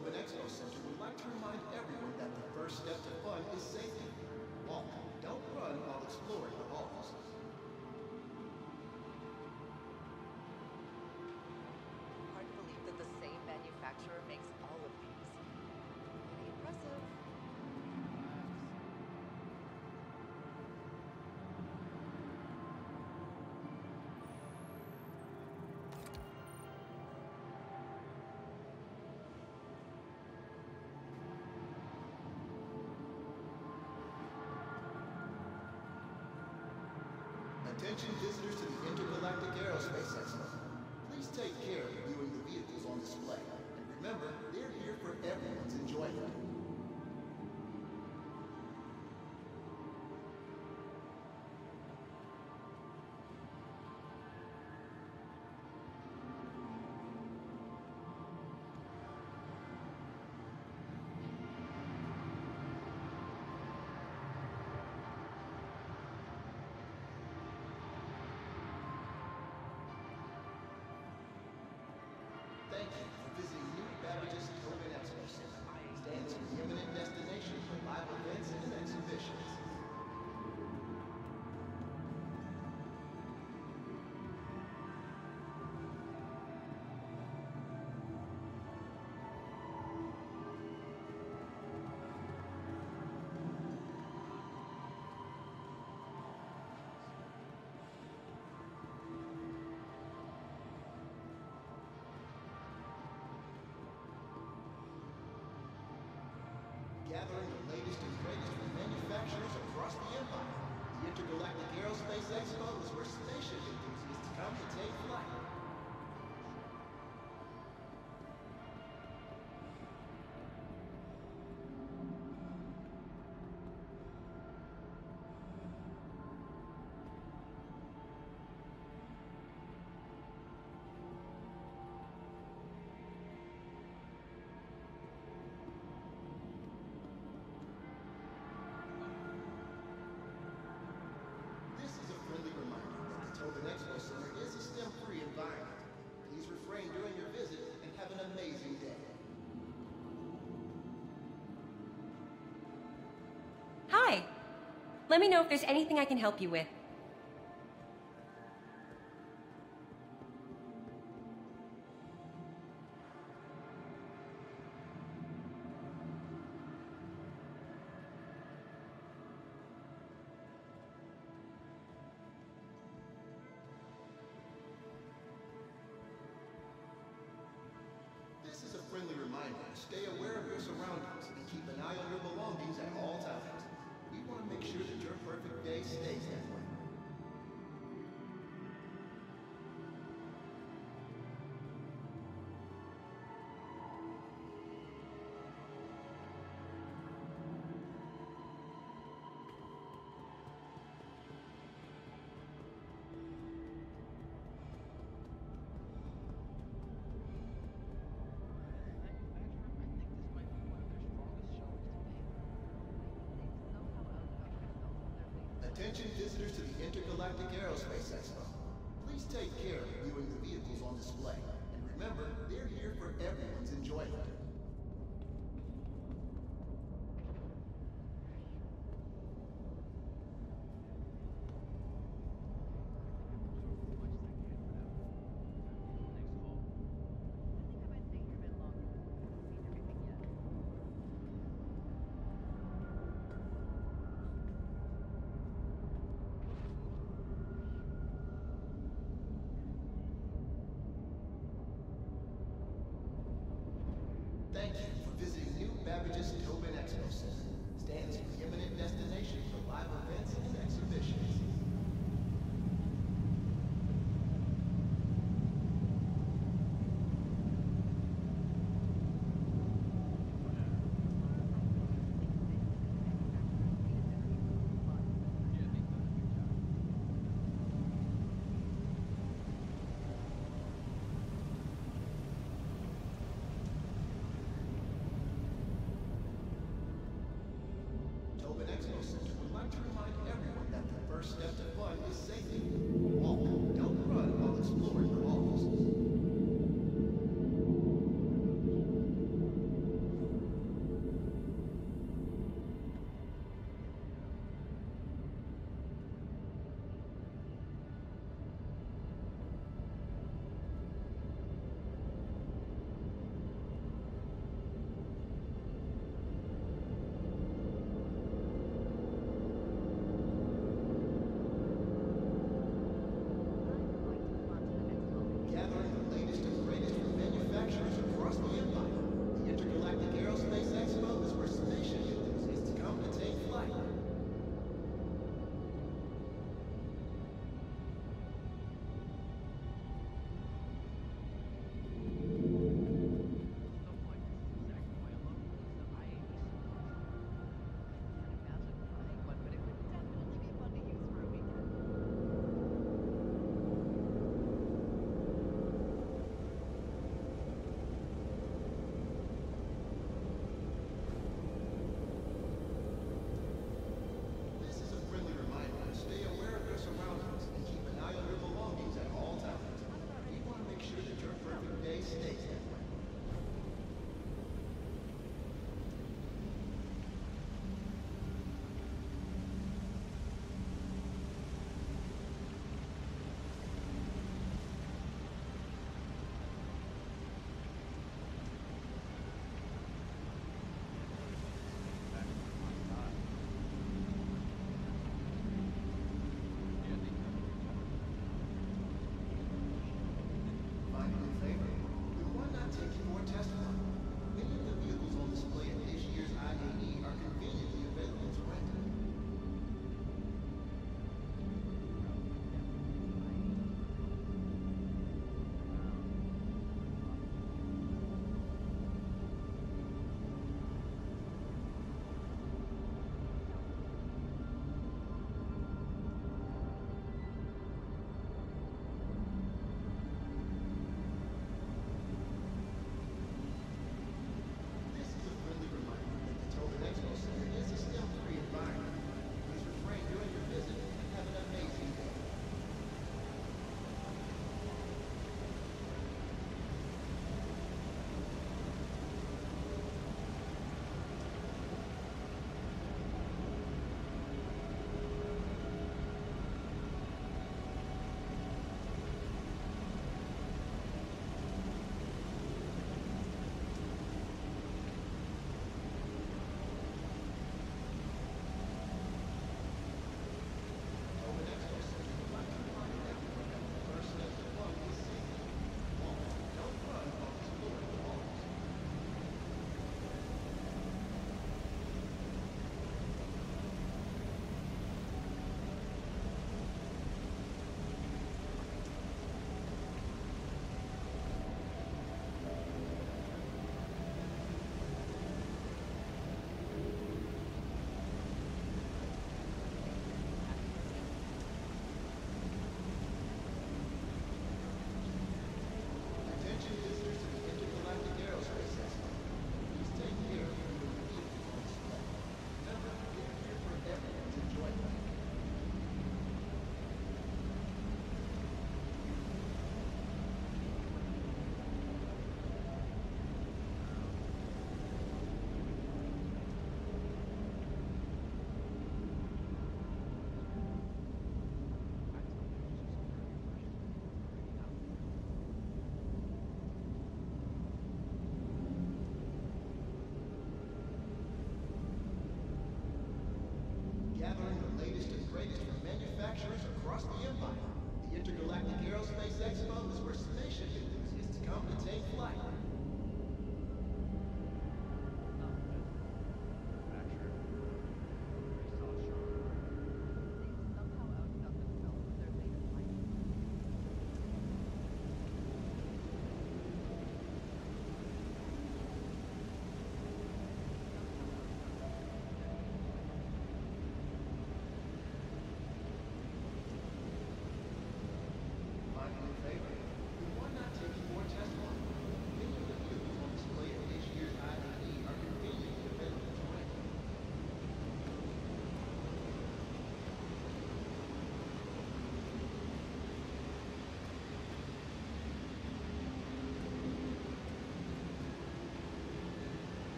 Tobin Expo Center would like to remind everyone that the first step to fun is safety. Walk, don't run while exploring the halls. Hard to believe that the same manufacturer makes all of these. Pretty impressive. Attention visitors to the Intergalactic Aerospace Expo. Please take care of viewing the vehicles on display. And remember, they're here for everyone's enjoyment. Thank you for visiting New Babbage's Tobin Expo Center. Stands for the imminent destination for live events and exhibitions. Gathering the latest and greatest from manufacturers across the empire. The Intergalactic Aerospace Expo is where spaceship enthusiasts come to take flight. This is a friendly reminder that the Tobin Expo Center is a STEM-free environment. Please refrain during your visit and have an amazing day. Hi! Let me know if there's anything I can help you with. This is a friendly reminder to stay aware of your surroundings and keep an eye on your belongings at all times. We want to make sure that your perfect day stays that way. Attention visitors to the Intergalactic Aerospace Expo. Please take care of viewing the vehicles on display. And remember, they're here for everyone's enjoyment. Thank you for visiting New Babbage's Tobin Expo Center. Stands for the imminent destination for live events and exhibitions. Tobin Expo Center would like to remind everyone that the first step to fun is safety. Walk, don't run while exploring the halls. gathering the latest and greatest from manufacturers across the Empire. The Intergalactic Aerospace Expo is where spaceship enthusiasts come to take flight.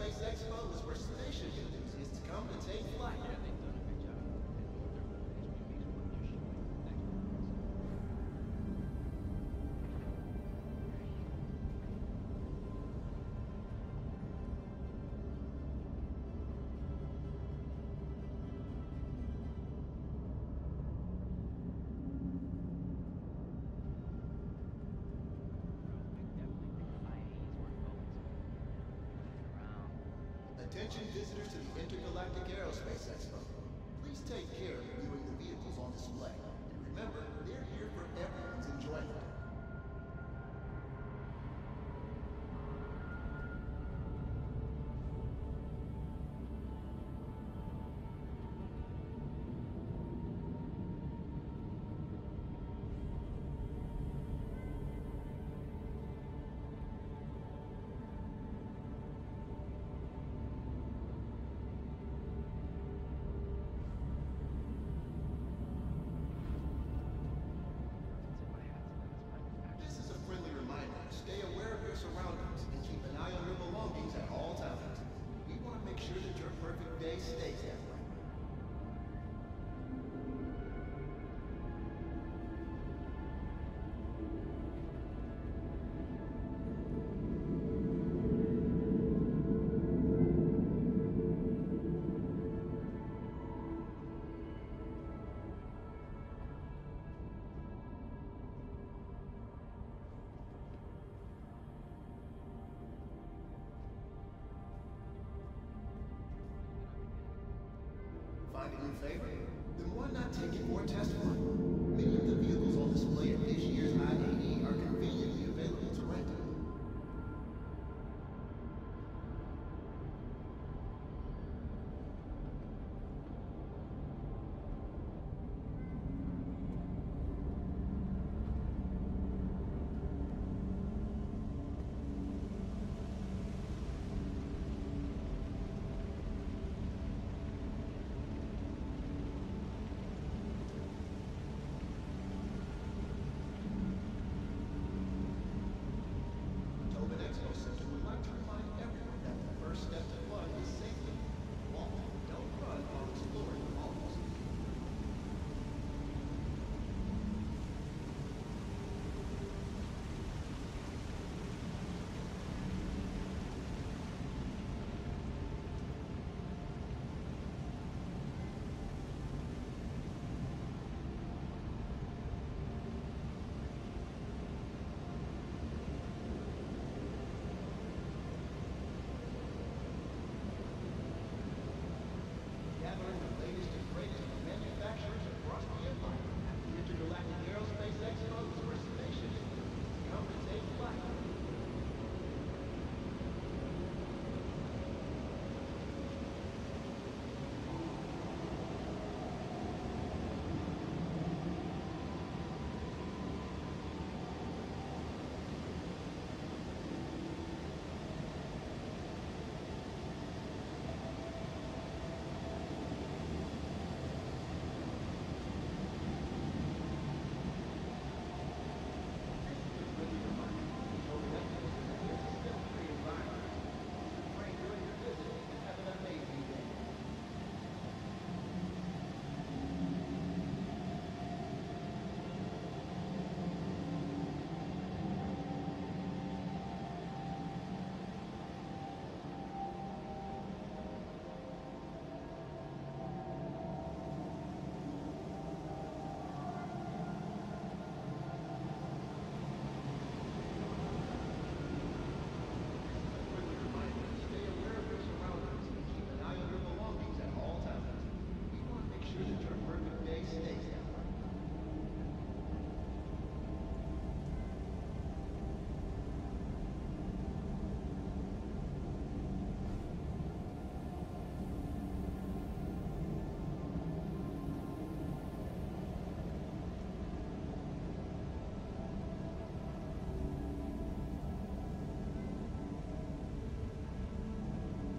Aerospace Expo is where station enthusiasts come to take flight. Yeah, they've done a good job. Attention visitors to the Intergalactic Aerospace Expo. Please take care of viewing the vehicles on display. And remember, they're here for everyone's enjoyment. This is a friendly reminder. Stay aware of your surroundings and keep an eye on your belongings at all times. We want to make sure that your perfect day stays that way. Find a new favorite? Then why not take it for a test run? Many of the vehicles on display at this year's IAE are conveniently available to rent. Tobin Expo Center would like to remind everyone that the first step to fun is safety. Walk, don't run while exploring the halls. Gathering the latest and greatest from manufacturers across the empire at the Intergalactic Aerospace Expo is where station enthusiasts come to take flight.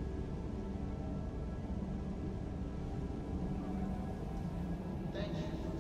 Thank you.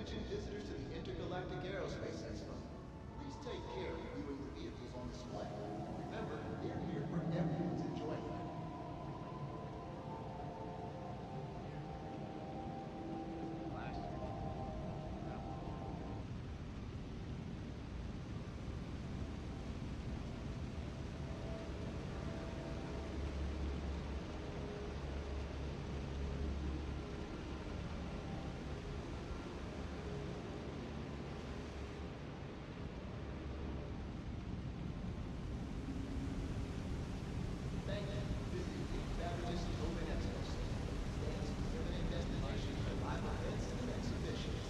Attention visitors to the Intergalactic Aerospace Expo. Please take care of viewing the vehicles on display. Remember, they're here for everyone's enjoyment. Thank you for visiting the Fabulous Open Expo Center. Stands for permanent destination for live events and exhibitions.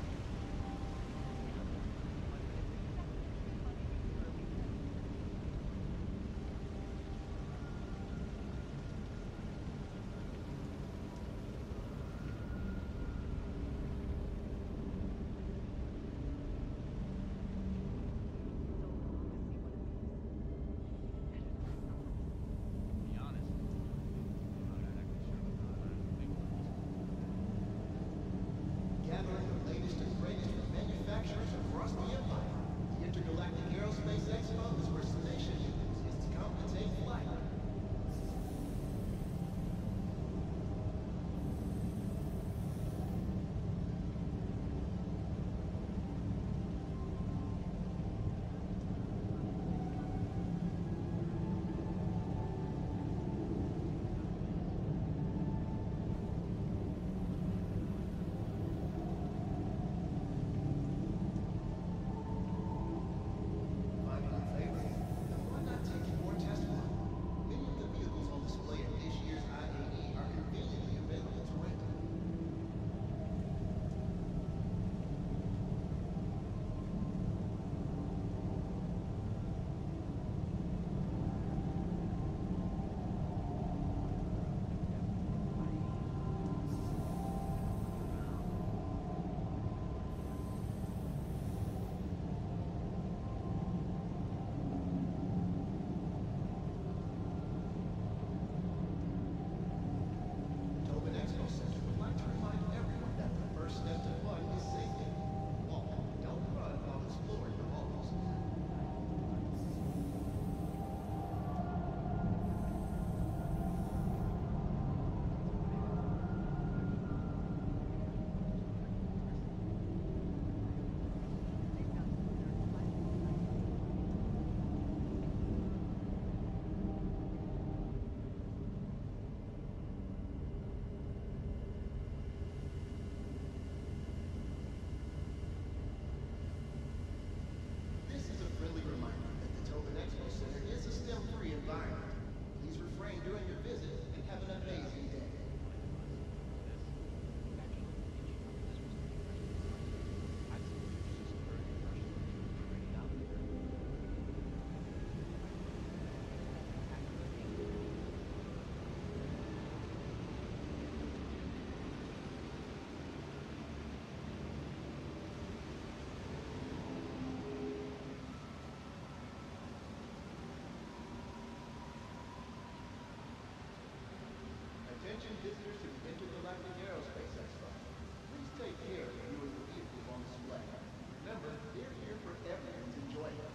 Gathering the latest and greatest from manufacturers across the empire. The Intergalactic Aerospace Expo is where spaceship enthusiasts come to take flight. Finding your favorite? Then why not take it for a test flight? Many of the vehicles on display at this year's IAE are conveniently available to rent. Tobin Expo Center would like to remind everyone that the first step to fun is safety. Walk, don't run while exploring the halls. This is a friendly reminder that the Tobin Expo Center is a STEM-free environment. Please refrain during your visit and have an amazing day. Attention visitors to the Intergalactic Aerospace Expo. Please take care of viewing the vehicles on display. Remember, they're here for everyone's enjoyment.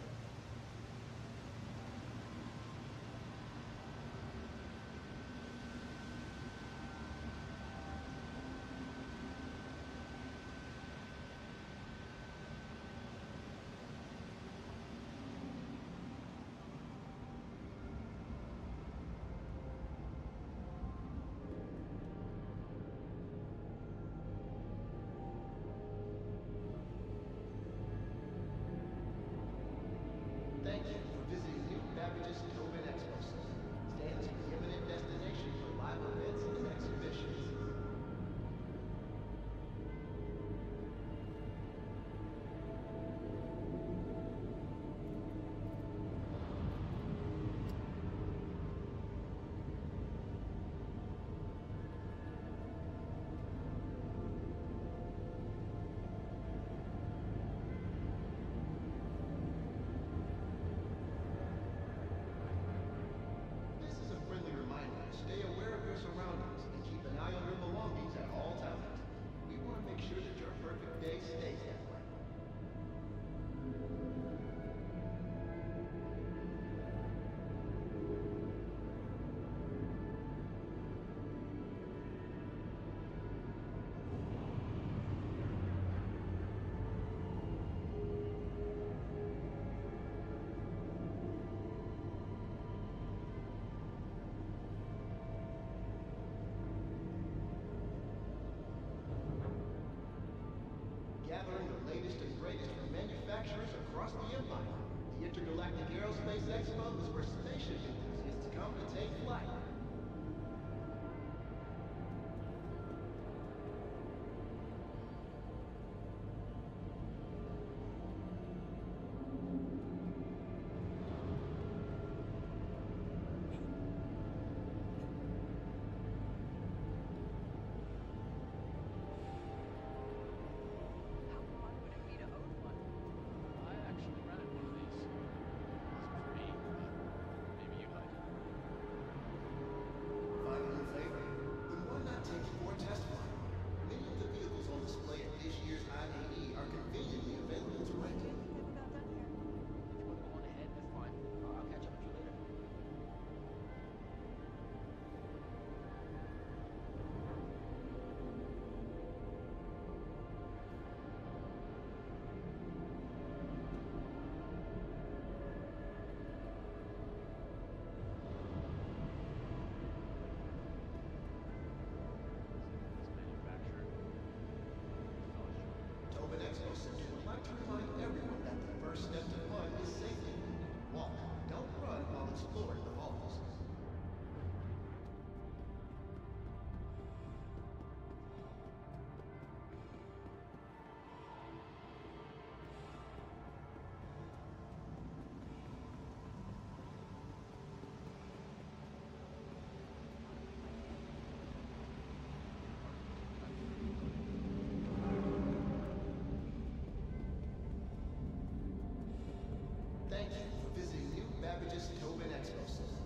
across the Empire. The Intergalactic Aerospace Expo is where spaceship enthusiasts come to take flight. How fun would it be to own one? I actually rented one of these. It wasn't for me, but maybe you could. Finally in favor. Then why not take it for a test flight? Many of the vehicles on display at this year's IAE are conveniently available to rent. I think I'm about done here. If you want to go on ahead, that's fine. I'll catch up with you later. This manufacturer. Tobin Expo Center would like to remind everyone that the first step to fun is safety. Walk, don't run while exploring the halls. Thank you for visiting New Babbage's Tobin Expo Center.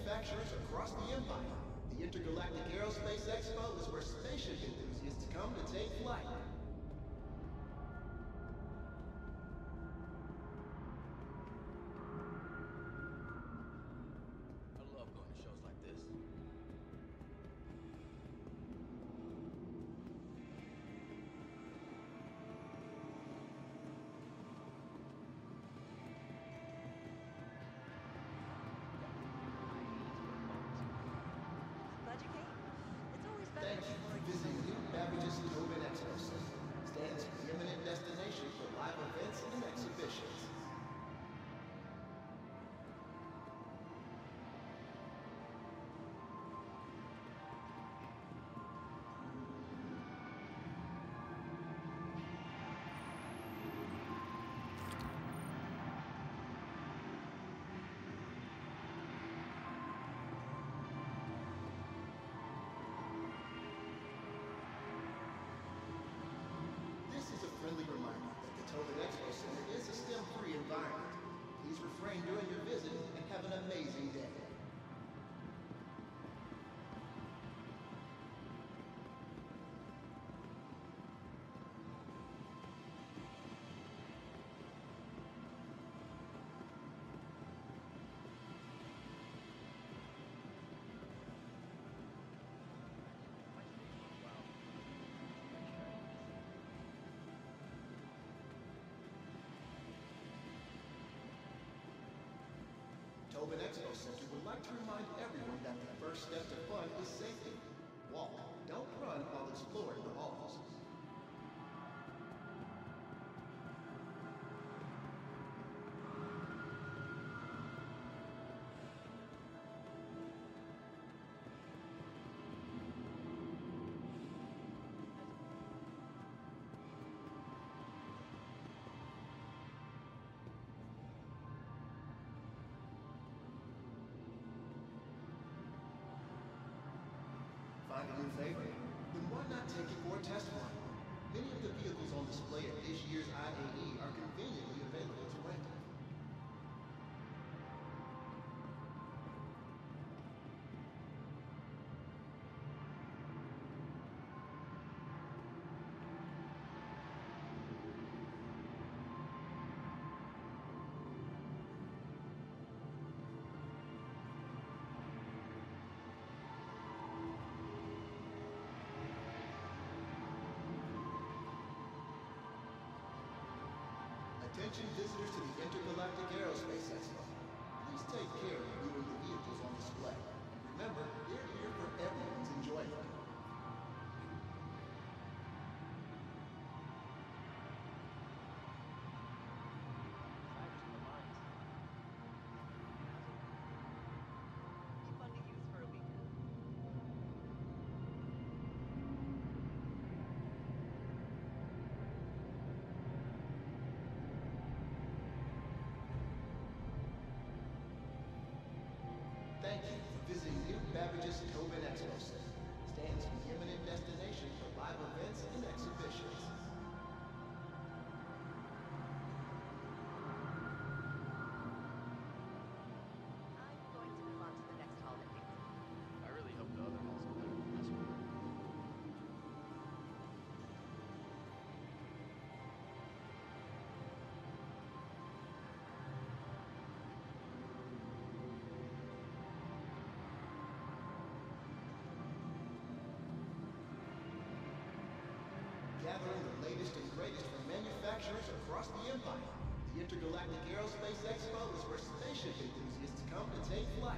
manufacturers across the Empire. The Intergalactic Aerospace Expo is where spaceship enthusiasts come to take flight. I love going to shows like this. Glad you came. It's always better Thank you for visiting New Babbage's Tobin Expo Center. Stands preeminent destination for live events and exhibitions. This is a friendly reminder that the Tobin Expo Center is a STEM-free environment. Please refrain during your visit and have an amazing day. Tobin Expo Center would like to remind everyone that the first step to fun is safety. Walk, don't run while exploring the halls. Find a new favorite? Then why not take it for a test run? Many of the vehicles on display at this year's IAE are conveniently available to rent. Attention visitors to the Intergalactic Aerospace Expo. Please take care of viewing the vehicles on display. Remember, they're here for everyone's enjoyment. Be fun to use for a weekend. Thank you for visiting New Babbage's Tobin Expo Center. Stands preeminent destination for live events and exhibitions. I'm going to move on to the next hall that we I really hope the other halls are better than this one. Gathering the latest and greatest from manufacturers across the Empire. The Intergalactic Aerospace Expo is where spaceship enthusiasts come to take flight.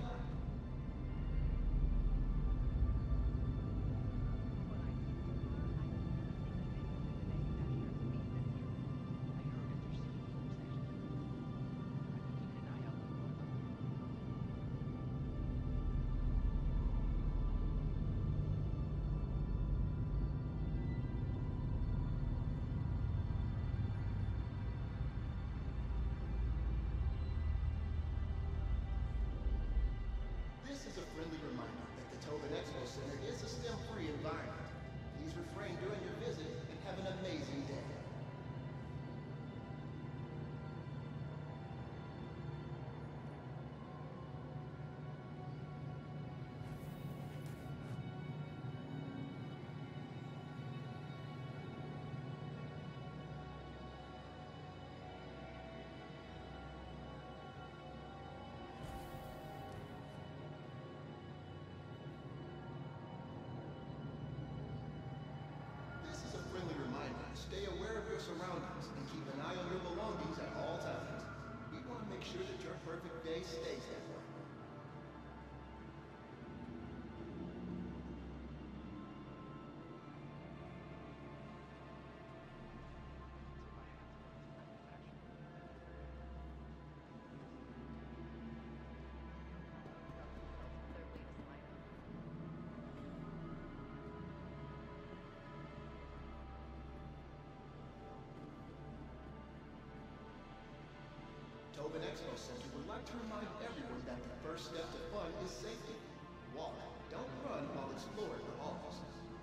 This is a friendly reminder that the Tobin Expo Center is a STEM-free environment. Please refrain during your visit and have an amazing day. your surroundings and keep an eye on your belongings at all times. We want to make sure that your perfect day stays that way. Their latest lineup. Tobin Expo Center would like to remind everyone that the first step to fun is safety. Walk, don't run while exploring the halls.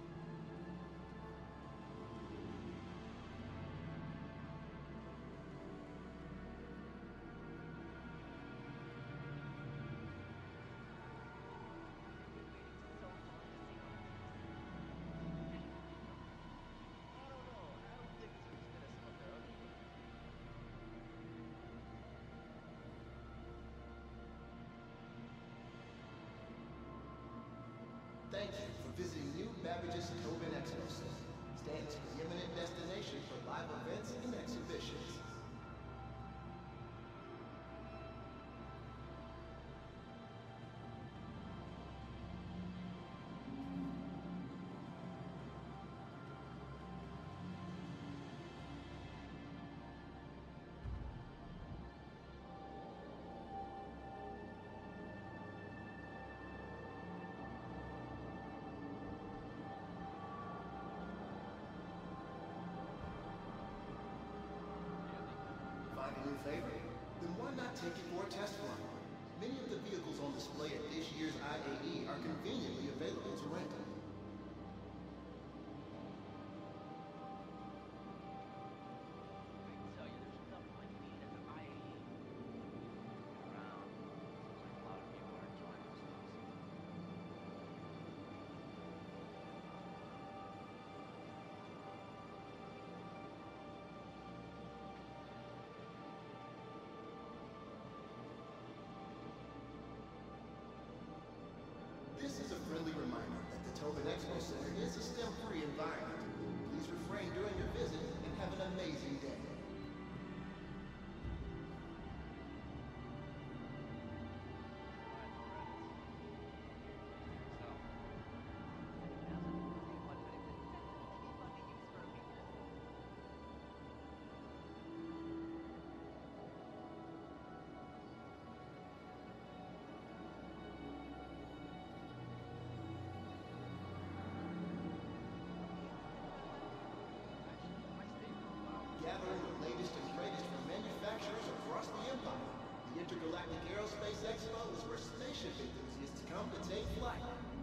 So fun to see all of these. I don't know. I don't think it's as good as some of their other games. Thank you for visiting New Babbage's Tobin Expo Center. Stands preeminent destination for live events and exhibitions. Find a new favorite? Then why not take it for a test run? Many of the vehicles on display at this year's IAE are conveniently available to rent. I tell you, there's nothing like being at the IAE. Around, seems like a lot of people are enjoying themselves. This is a friendly reminder that the Tobin Expo Center is a STEM-free environment. Please refrain during your visit and have an amazing day. Gathering the latest and greatest from manufacturers across the empire. The Intergalactic Aerospace Expo is where spaceship enthusiasts come to take flight.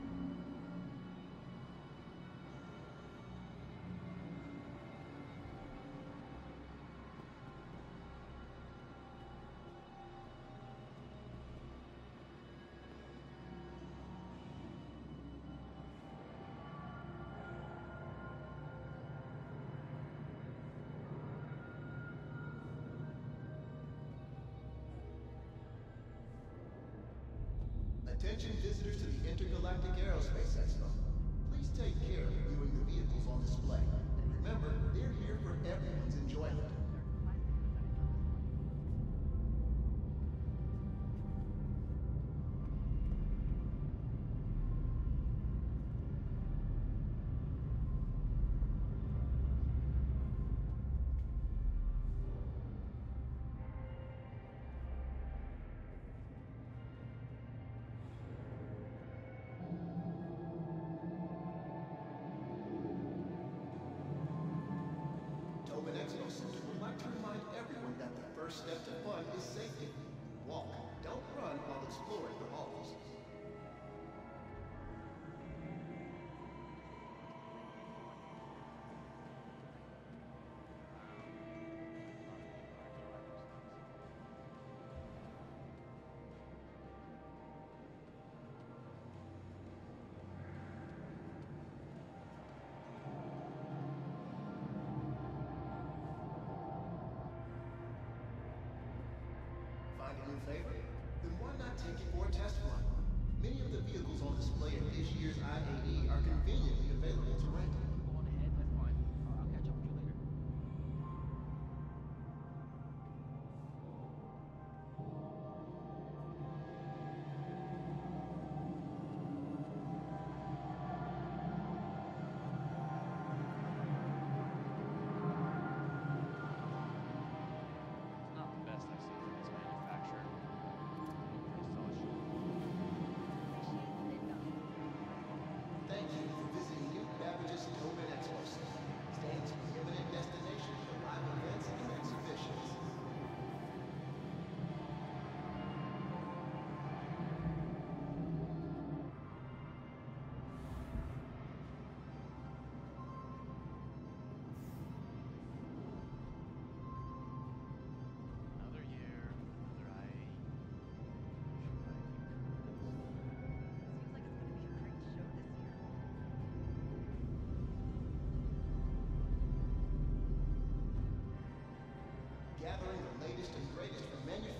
Attention visitors to the Intergalactic Aerospace Expo. Please take care of viewing the vehicles on display. And remember, they're here for everyone's enjoyment. Tobin Expo Center would like to remind everyone that the first step to fun is safety. Walk, don't run while exploring the halls. Find a new favorite? Then why not take it for a test run? Many of the vehicles on display at this year's IAE are conveniently available to rent. Go on ahead, that's fine. I'll catch up with you later.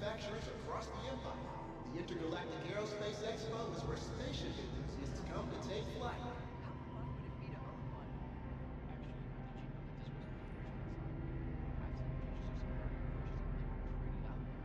manufacturers across the Empire. The Intergalactic Aerospace Expo is where spaceship enthusiasts come to take flight. How fun would it be to own one? Actually, did you know that this wasn't the original design? I've seen pictures of some early versions and they were pretty out there.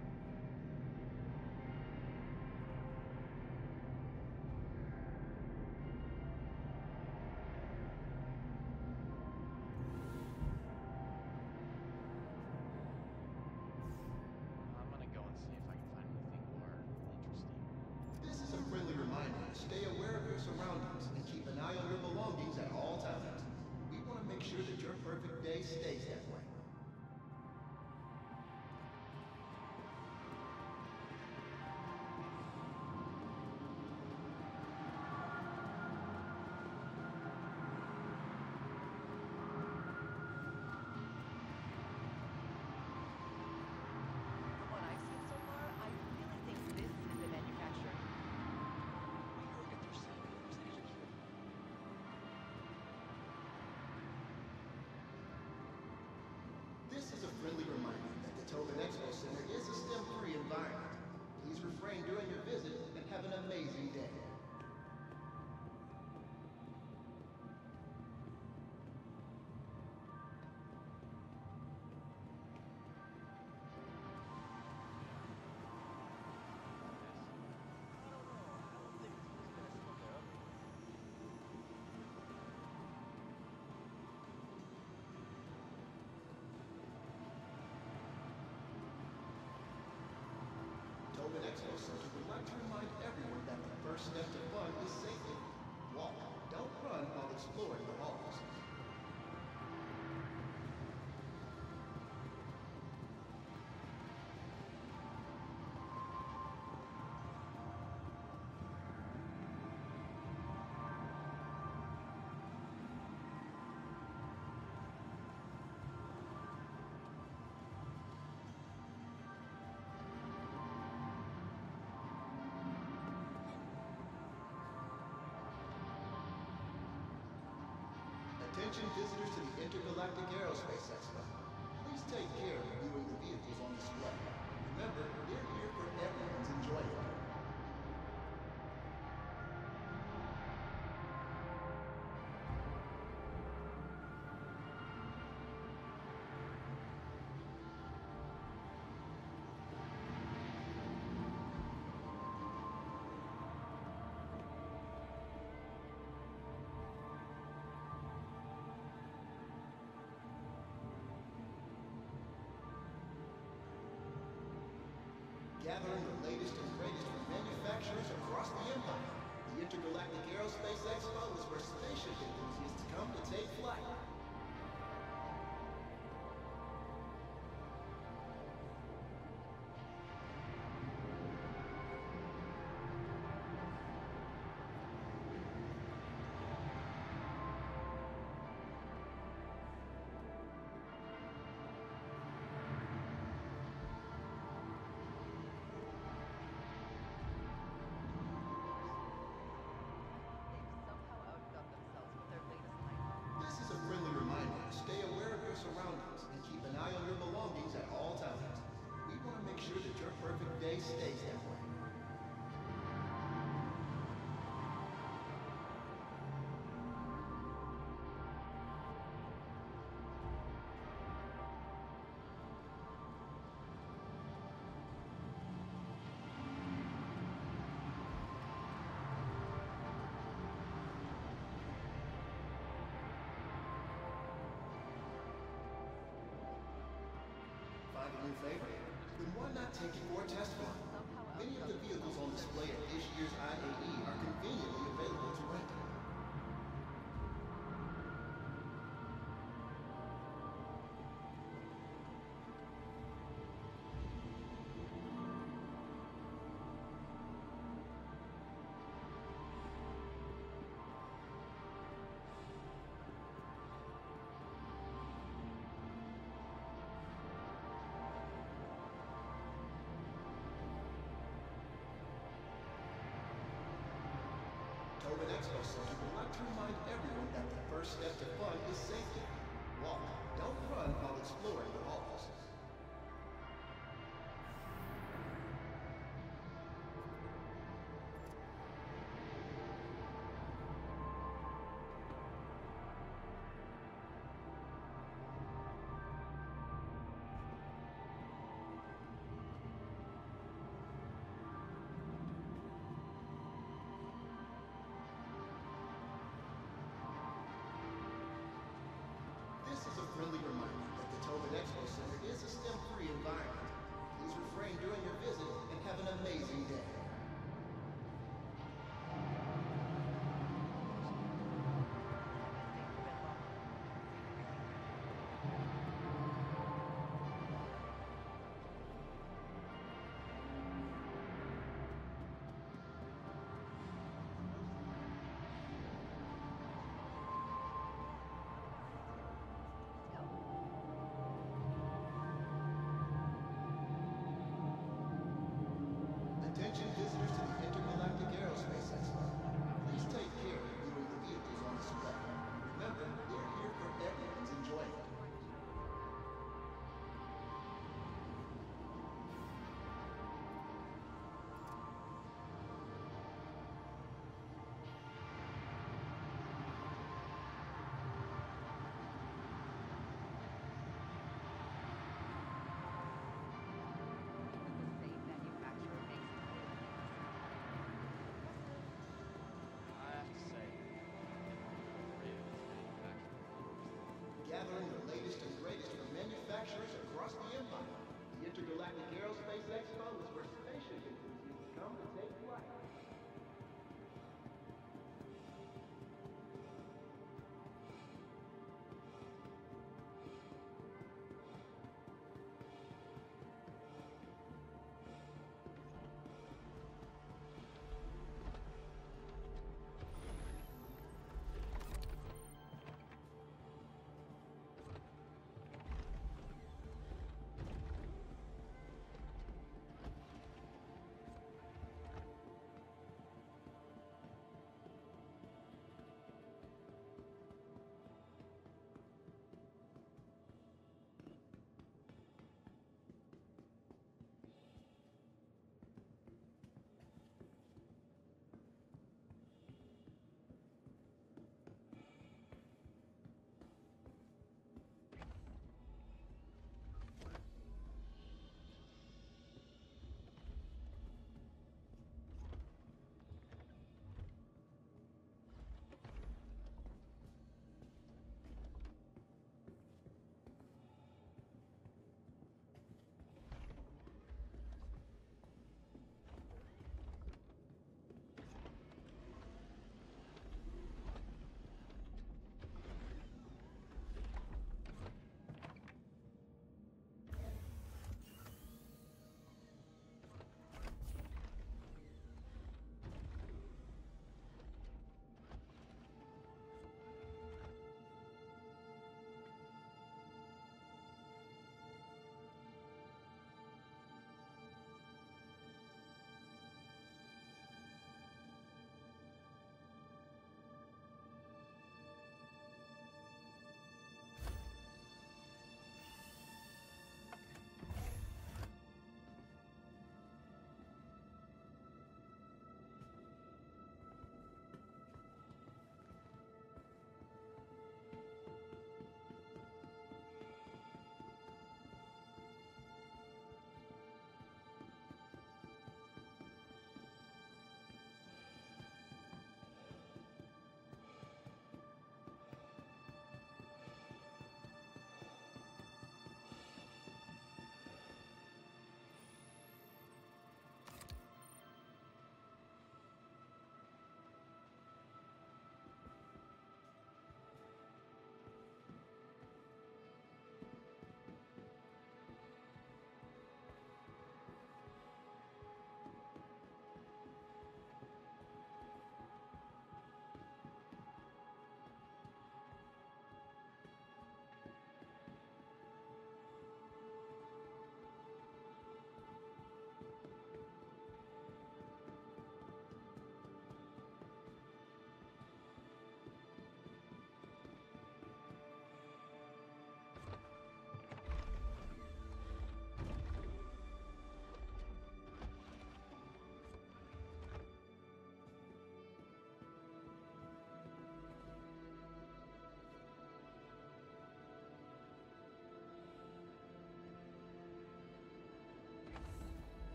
I'm gonna go and see if I can find anything more interesting. This is a friendly reminder to stay aware of your surroundings and keep an eye on your belongings at all times. We want to make sure that your perfect day stays that way. From what I've seen so far, I really think this is the manufacturer. We heard that they're selling a percentage of here. This is a friendly reminder that the Tobin Expo Center is a STEM-free environment. Please refrain during your visit and have an amazing day. Tobin Expo Center would like to remind everyone that the first step to fun is safety. Walk, don't run while exploring the halls. Attention visitors to the Intergalactic Aerospace Expo. Please take care of viewing the vehicles on display. Remember, they're here for everyone's enjoyment. Gathering the latest and greatest from manufacturers across the Empire. The Intergalactic Aerospace Expo is where spaceship enthusiasts come to take flight. They've somehow outdone themselves with their latest lineup. This is a friendly reminder to stay aware of your surroundings and keep an eye on your belongings at all times. We want to make sure that your perfect day stays that way. Find a new favorite? Then why not take it for a test run? Many of the vehicles on display at this year's IAE are conveniently available to rent. Tobin Expo Center would like to remind everyone that the first step to fun is safety. Walk, don't run while exploring the halls. friendly reminder that the Tobin Expo Center is a STEM-free environment. Please refrain during your visit and have an amazing day. Attention visitors to the Intergalactic Aerospace Expo. Please take care of viewing the vehicles on display. Remember, they're here for everyone's enjoyment. The same manufacturer makes all of these. I have to say, three of these manufacturers. Gathering the latest and greatest from manufacturers across the empire. The Intergalactic Aerospace Expo is where spaceship enthusiasts come to take flight.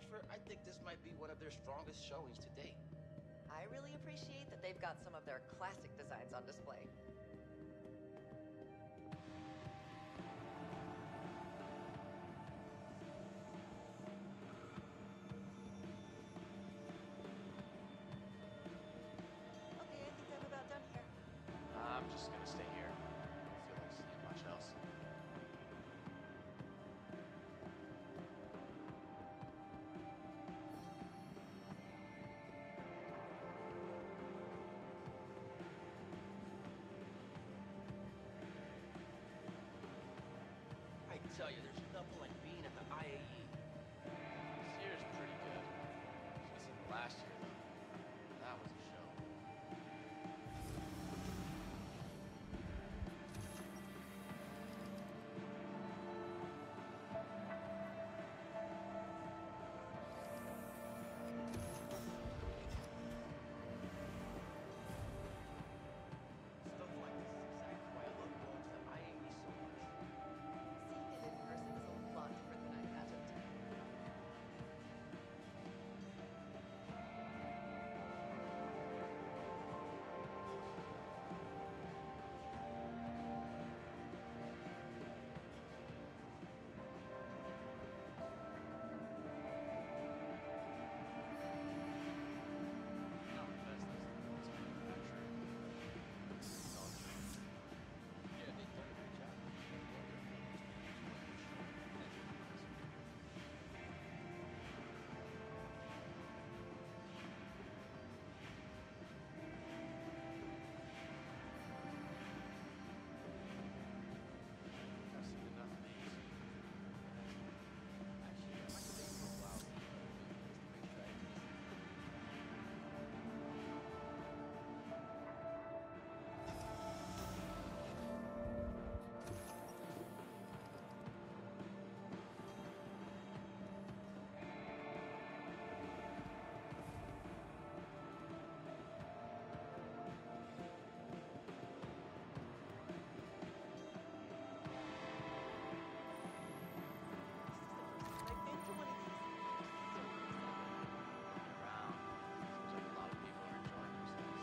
Ashford, I think this might be one of their strongest showings to date. I really appreciate that they've got some of their classic designs on display. Okay, I think I'm about done here. I'm just gonna stay here. I don't feel like seeing much else. I tell you, there's nothing like being at the IAE. This year's pretty good. Should've seen last year though. That was a show. Stuff like this is exactly why I love going to the IAE so much. Seeing it in person is a lot different than I imagined. Not the best as the world's manufacturer. Yeah, they've done a great job. I've seen enough of these. Actually, I like the base profile. Great strategies. I've been to one of these. So excited. Around. Seems like a lot of people are enjoying themselves.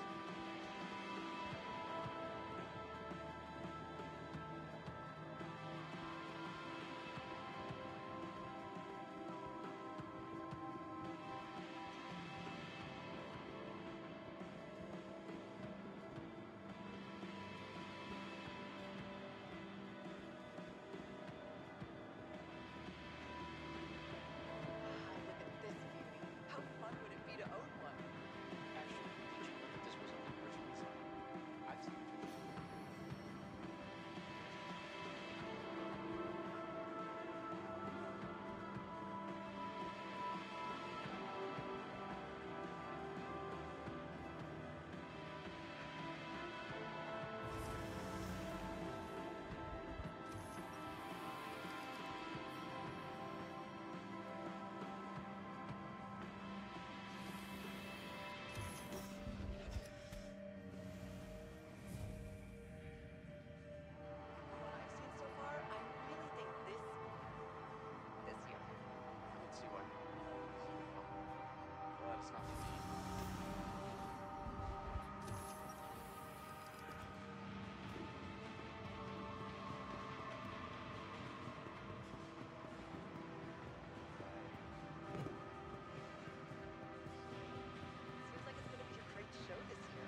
Look at this beauty. How fun would it be to own one? Actually, did you know that this wasn't the original design? I've seen pictures. From what I've seen so far, I really think this year. I can see why people would hold this. But it's not for me. Seems like it's gonna be a great show this year.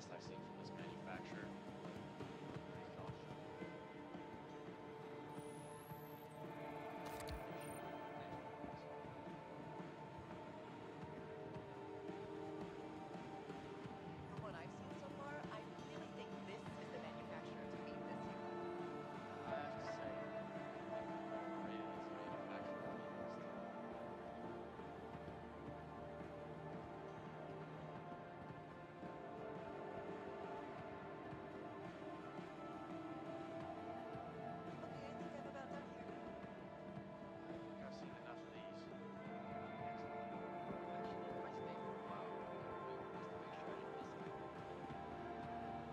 best I've seen from this manufacturer. Pretty solid shot. From what I've seen so far, I really think this is the manufacturer to beat this year. I have to say, rated as a manufacturer on the list. Okay, I think I'm about done here. I think I've seen enough of these. Excellent. Actually, if I stay for a while, it would be really nice to make sure I didn't miss anything.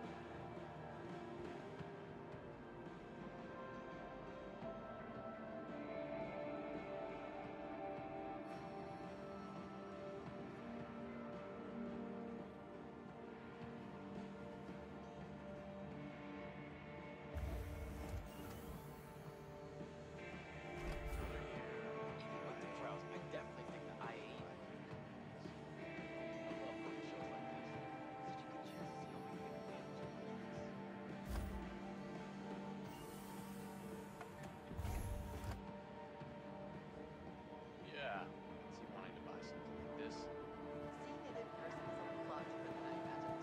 Even with the crowds, I definitely think the IAE might be the winner. I love going to shows like this. Such a good chance to see all my favorite bands or movies. Yeah, I see wanting to buy something like this. Seeing it in person is a lot different than I imagined.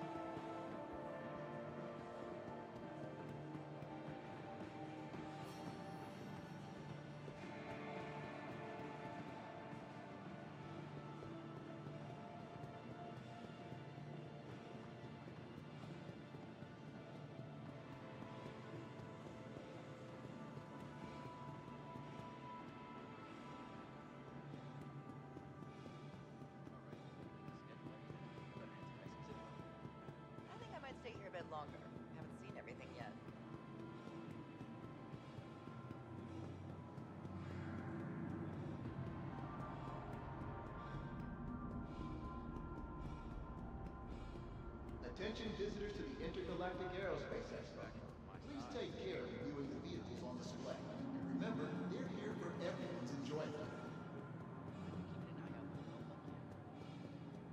I think I might stay here a bit longer. Haven't seen everything yet. Attention visitors to the Intergalactic Aerospace Expo. Please take care of viewing the vehicles on display. And remember, they're here for everyone's enjoyment. Keeping an eye out for no luck yet.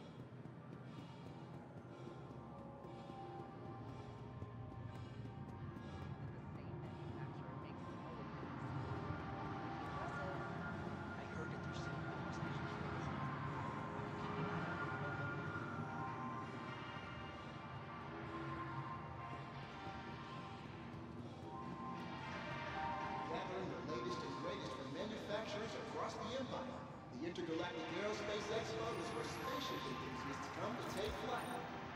The same manufacturer makes all of these. Impressive. I heard that they're setting up stations for this. I'll be keeping an eye out for no luck. Gathering the latest and greatest from manufacturers across the empire. The Intergalactic Aerospace Expo is where spaceship enthusiasts come to take flight.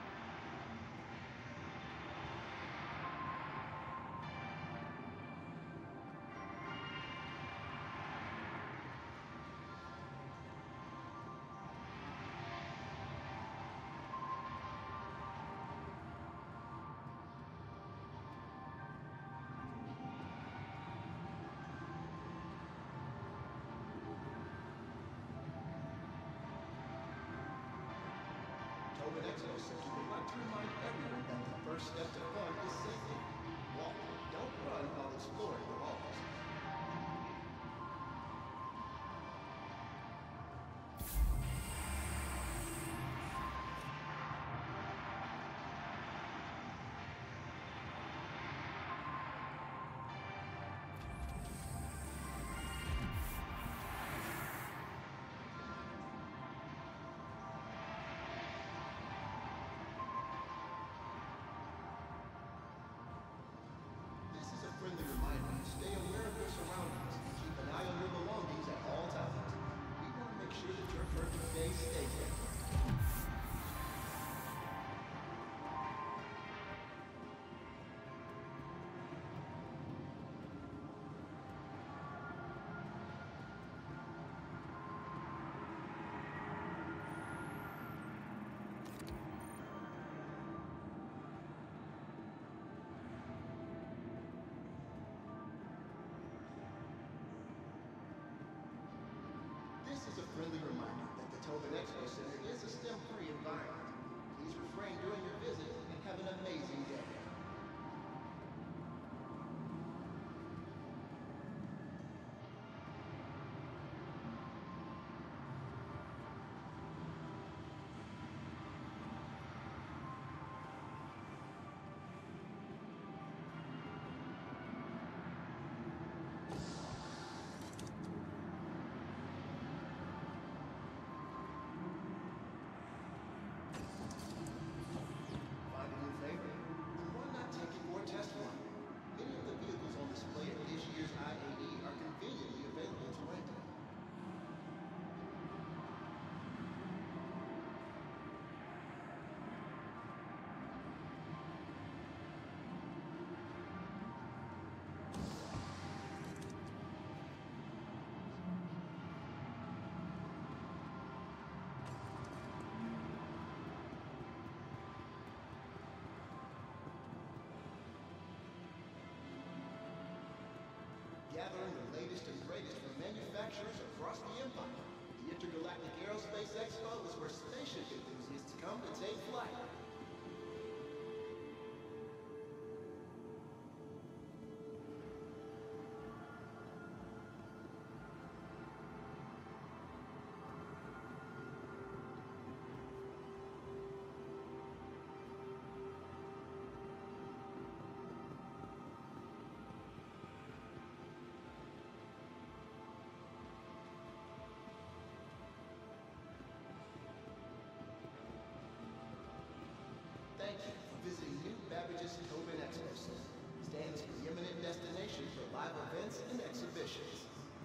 Tobin Expo says you would like to remind everyone that the first step to fun is safety. Walk, don't run while exploring the halls. This is a friendly reminder to stay aware of your surroundings and keep an eye on your belongings at all times. We want to make sure that your perfect day stays there. This is a friendly reminder that the Tobin Expo Center is a STEM-free environment. Please refrain during your visit and have an amazing day. gathering the latest and greatest from manufacturers across the empire. The Intergalactic Aerospace Expo is where spaceship enthusiasts come to take flight. Thank you for visiting New Babbage's Tobin Expo Center, Stan's preeminent destination for live events and exhibitions.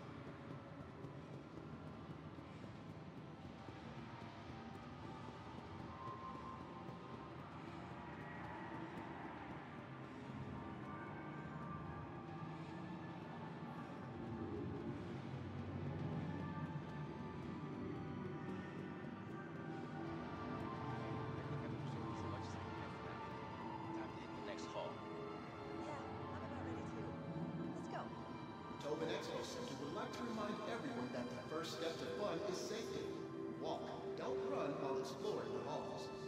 Tobin Expo Center would like to remind everyone that the first step to fun is safety. Walk, don't run while exploring the halls.